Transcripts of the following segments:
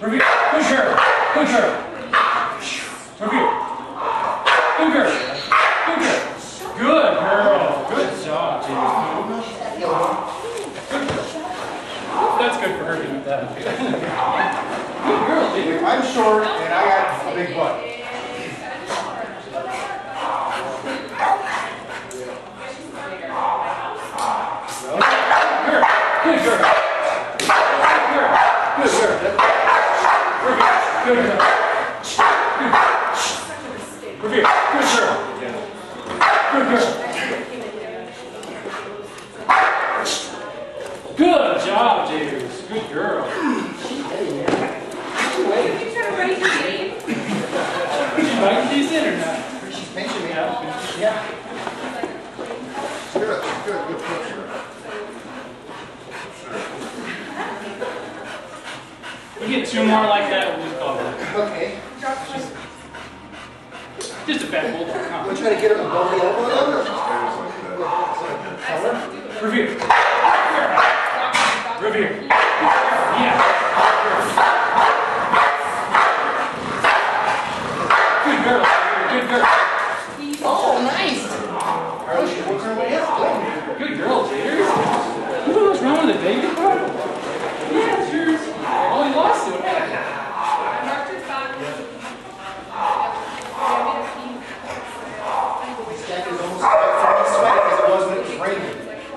Review. Good girl. Good girl. Review. Good girl. Good girl. Good girl. Good job, Jade. That's good for her to do that. Good girl, Jade. I'm short and I got a big butt. Good girl. Good girl. Good girl. Good girl. Review. Good girl. Good girl. Good job, Jade. Good girl. You trying to raise your game? Did you bite these in or not? She's pinching me. Yeah. Good picture. We get two more like that, we'll just call it. Okay. Just a bad bulldog. Huh? We'll try to get him above the elbow now. Review. Review. Yeah. Good girl. Good girl. Oh, nice. Good girl, Jade. You know what's wrong with the baby? Yeah, it's yours. Oh, you lost it. This jacket is almost sweaty because it was when it was raining.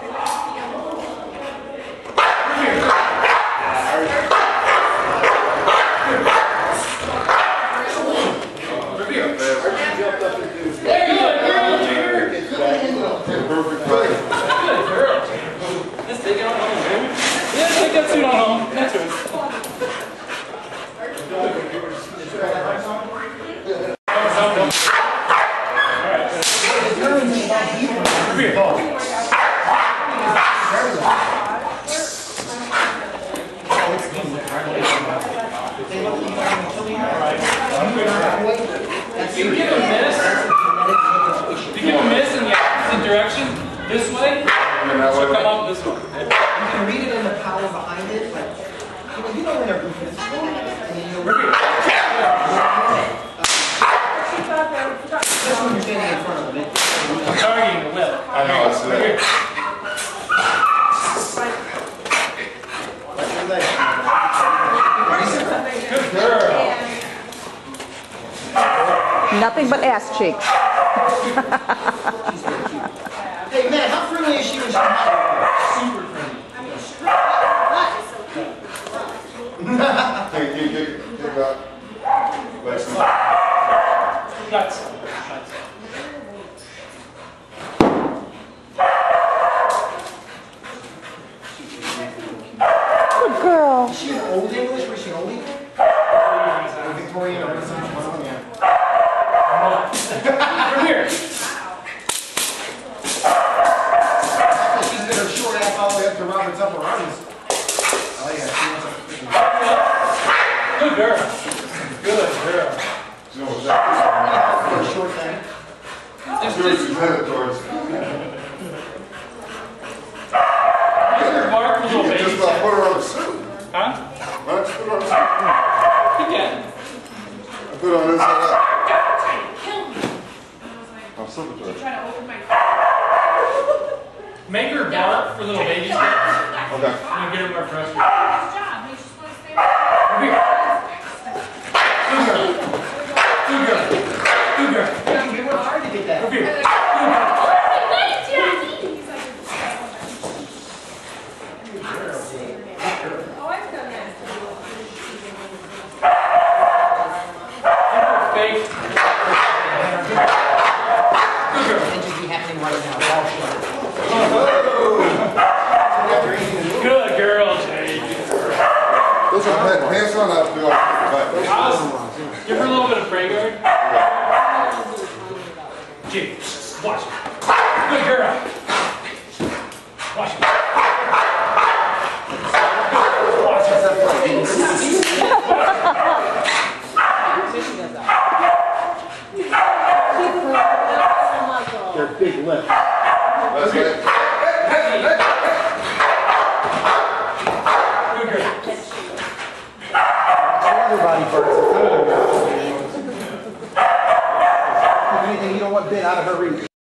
You give a miss. You give a miss in the opposite direction, this way, she'll come up this way. You can read it in the power behind it, but you know when they're goofing. And then you'll read it. This one you're standing in front of them. I'm targeting the lip. I know, I see that. Good girl. Nothing but ass cheeks. Hey man, how friendly is she when she's not? Super friendly. Take that. Let's see. Guts. Good girl. Is she an old English? Was she oldie? Victorian or something? Yeah. Come here. She's got her short ass all the way up to Robert's upper arms. Oh yeah, she wants a Good girl. Good girl. You know what's that? a short thing. Just Yours is headed towards. bark for little You baby. just about put her on the suit. Huh? Why don't you put her on the suit? You can. I put it on this side up. I'll slip it to her. Trying to open my. Make her bark for little baby steps. Okay. And get her more frustrated. Good job. Hey, she's supposed to stay. Come here. Good girl. Good girl. Good girl. You worked hard to get that. Come here. Good girl. Oh, I've done that. Fake. Good girl. It should be happening right now. All short. Good girl, Jade. Those are hands on up. Give her a little bit of prey guard. Jade, watch it. Good girl. Watch it. Watch it. Their big lip. That's right. Good girl. other body parts. If anything, you don't want Ben out of her reach.